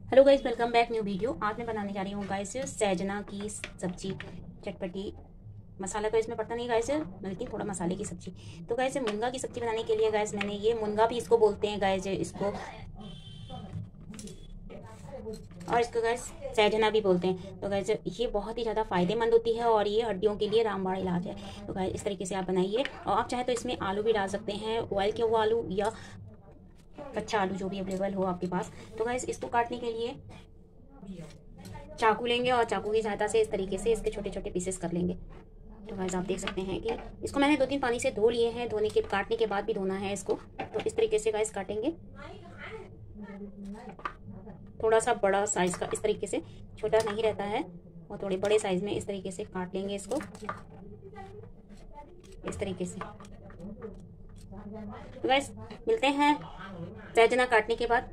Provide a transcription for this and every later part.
Hello guys, welcome back new video. आज मैं बनाने जा रही हूँ गाइस सहजना की सब्जी, चटपटी। मसाला तो इसमें पड़ता नहीं गाइस, बल्कि थोड़ा मसाले की सब्जी। तो गाइस मुनगा की सब्जी बनाने के लिए गाइस मैंने ये मुनगा भी इसको बोलते हैं गाइस, इसको और इसको गाइस सहजना भी बोलते हैं। तो गाइस ये बहुत ही ज़्यादा फायदेमंद होती है और ये हड्डियों के लिए रामबाण इलाज है। तो गाइस इस तरीके से आप बनाइए, और आप चाहे तो इसमें आलू भी डाल सकते हैं, बॉयल किया हुआ आलू या कच्चा आलू, जो भी अवेलेबल हो आपके पास। तो गाइस इसको काटने के लिए चाकू लेंगे और चाकू की सहायता से इस तरीके से इसके छोटे छोटे पीसेस कर लेंगे। तो गाइस आप देख सकते हैं कि इसको मैंने 2-3 पानी से धो लिए हैं। धोने के काटने के बाद भी धोना है इसको। तो इस तरीके से गाइस काटेंगे, थोड़ा सा बड़ा साइज का, इस तरीके से, छोटा नहीं रहता है, और थोड़े बड़े साइज में इस तरीके से काट लेंगे इसको, इस तरीके से। तो गाइस मिलते हैं सहजना काटने के बाद।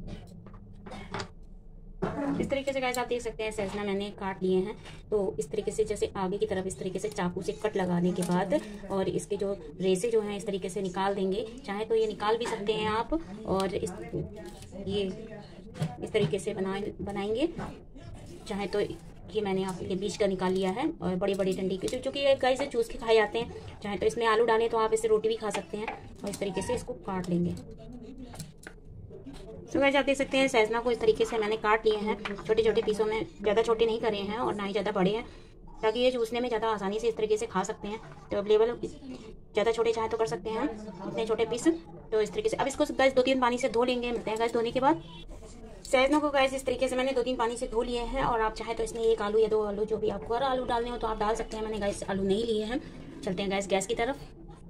इस तरीके से गाइस आप देख सकते हैं सहजना मैंने काट लिए हैं। तो इस तरीके से जैसे आगे की तरफ इस तरीके से चाकू से कट लगाने के बाद, और इसके जो रेसे जो हैं इस तरीके से निकाल देंगे। चाहे तो ये निकाल भी सकते हैं आप, और ये इस तरीके से बनाएंगे। चाहे तो ये मैंने आपके बीच का निकाल लिया है, और बड़ी बड़ी डंडी के जो कि गाइस चूस के खाए जाते हैं। चाहे तो इसमें आलू डालें तो आप इससे रोटी भी खा सकते हैं, और इस तरीके से इसको काट लेंगे। तो गाइस आप देख सकते हैं सहजना को इस तरीके से मैंने काट लिए हैं छोटे छोटे पीसों में। ज़्यादा छोटे नहीं करे हैं और ना ही ज़्यादा बड़े हैं, ताकि ये चूसने में ज़्यादा आसानी से इस तरीके से खा सकते हैं। तो अवेलेबल ज़्यादा छोटे चाहे तो कर सकते हैं इतने छोटे पीस। तो इस तरीके से अब इसको गाइस 2-3 पानी से धो लेंगे। मिलते हैं गाइस धोने के बाद। सहजना को गाइस इस तरीके से मैंने 2-3 पानी से धो लिए हैं, और आप चाहे तो इसमें 1 आलू या 2 आलू, जो भी आपको, अगर आलू डालने हो तो आप डाल सकते हैं। मैंने गाइस आलू नहीं लिए हैं। चलते हैं गाइस गैस की तरफ।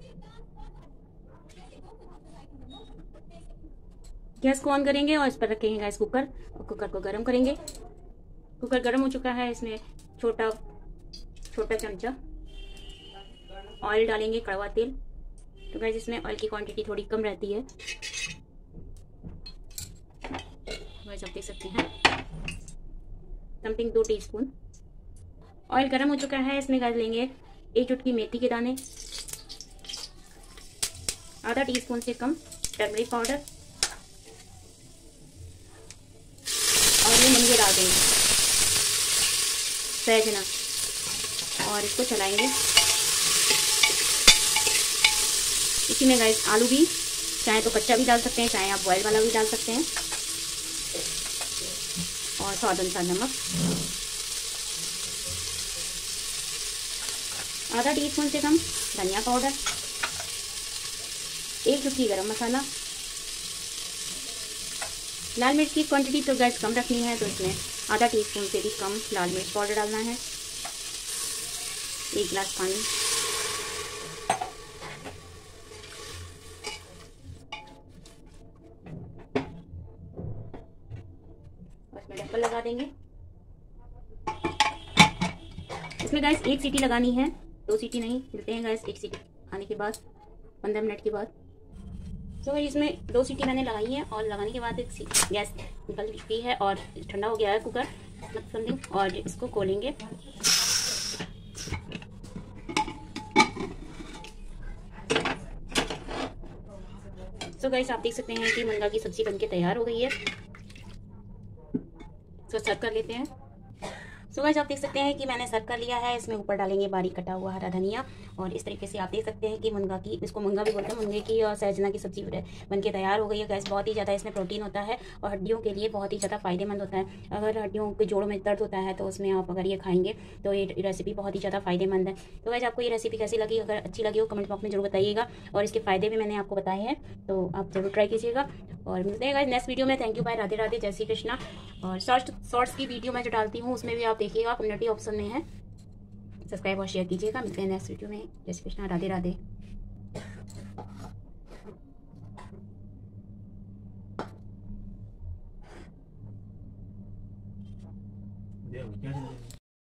गैस को ऑन करेंगे और इस पर रखेंगे गाइस कुकर, और कुकर को गर्म करेंगे। कुकर गर्म हो चुका है, इसमें छोटा चमचा ऑयल डालेंगे, कड़वा तेल। तो गाइस इसमें ऑयल की क्वांटिटी थोड़ी कम रहती है, गाइस आप देख सकते हैं। समथिंग 2 टीस्पून ऑयल गर्म हो चुका है। इसमें गाइस लेंगे 1 चुटकी मेथी के दाने, आधा टीस्पून से कम टर्मरिक पाउडर, और ये मुनगे डाल देंगे सहजना, और इसको चलाएंगे। इसी में गाइस आलू भी चाहे तो कच्चा भी डाल सकते हैं, चाहे आप बॉयल वाला भी डाल सकते हैं, और स्वाद अनुसार नमक, आधा टीस्पून से कम धनिया पाउडर, 1 चुटकी गरम मसाला। लाल मिर्च की क्वांटिटी तो गैस कम रखनी है, तो इसमें आधा टीस्पून से भी कम लाल मिर्च पाउडर डालना है। 1 गिलास पानी, और इसमें ढक्कन लगा देंगे। इसमें गैस 1 सीटी लगानी है, 2 सीटी नहीं। मिलते हैं गैस 1 सीटी आने के बाद, 15 मिनट के बाद। तो इसमें 2 सीटी मैंने लगाई है, और लगाने के बाद गैस निकल चुकी है और ठंडा हो गया है कुकर समथिंग, और इसको खोलेंगे। तो गाइस आप देख सकते हैं कि मुनगा की सब्जी बनके तैयार हो गई है। इसको सर्व कर लेते हैं। तो गाइस आप देख सकते हैं कि मैंने सर्व कर लिया है। इसमें ऊपर डालेंगे बारीक कटा हुआ हरा धनिया, और इस तरीके से आप देख सकते हैं कि मुनगा की, इसको मुनगा भी बोलते हैं, मुनगे की और सहजना की सब्जी बनके तैयार हो गई है। गैस बहुत ही ज़्यादा इसमें प्रोटीन होता है, और हड्डियों के लिए बहुत ही ज़्यादा फायदेमंद होता है। अगर हड्डियों के जोड़ों में दर्द होता है तो उसमें आप अगर ये खाएंगे तो ये रेसिपी बहुत ही ज़्यादा फायदेमंद है। तो गाइस आपको ये रेसिपी कैसी लगी? अगर अच्छी लगी हो कमेंट बॉक्स में जरूर बताइएगा, और इसके फायदे भी मैंने आपको बताए हैं, तो आप जरूर ट्राई कीजिएगा। और मिलते हैं गाइस नेक्स्ट वीडियो में। Thank you, bye, Radhe Radhe, जय श्री कृष्णा। और शॉर्ट्स की वीडियो मैं जो डालती हूँ उसमें भी आप देखिएगा, कम्युनिटी ऑप्शन में है, सब्सक्राइब और शेयर कीजिएगा। मिलते हैं नेक्स्ट वीडियो में। जय श्री कृष्णा, राधे राधे।